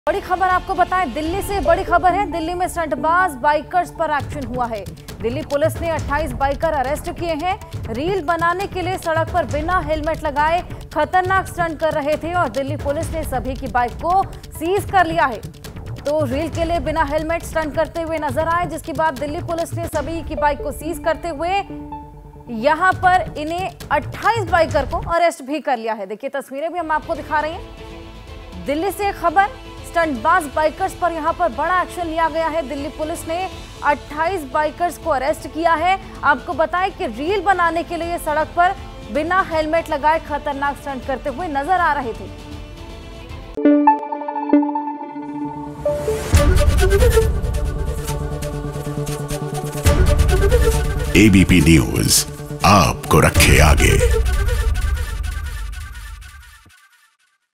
बड़ी खबर आपको बताएं, दिल्ली से बड़ी खबर है। दिल्ली में स्टंटबाज बाइकर्स पर एक्शन हुआ है। दिल्ली पुलिस ने 28 बाइकर अरेस्ट किए हैं। रील बनाने के लिए सड़क पर बिना हेलमेट लगाए खतरनाक स्टंट कर रहे थे और दिल्ली पुलिस ने सभी की बाइक को सीज कर लिया है। तो रील के लिए बिना हेलमेट स्टंट करते हुए नजर आए, जिसके बाद दिल्ली पुलिस ने सभी की बाइक को सीज करते हुए यहां पर इन्हें 28 बाइकर को अरेस्ट भी कर लिया है। देखिए तस्वीरें भी हम आपको दिखा रहे हैं। दिल्ली से खबर, स्टंटबाज बाइकर्स पर यहां पर बड़ा एक्शन लिया गया है। दिल्ली पुलिस ने 28 बाइकर्स को अरेस्ट किया है। आपको बताएं कि रील बनाने के लिए सड़क पर बिना हेलमेट लगाए खतरनाक स्टंट करते हुए नजर आ रहे थे। एबीपी न्यूज आपको रखे आगे।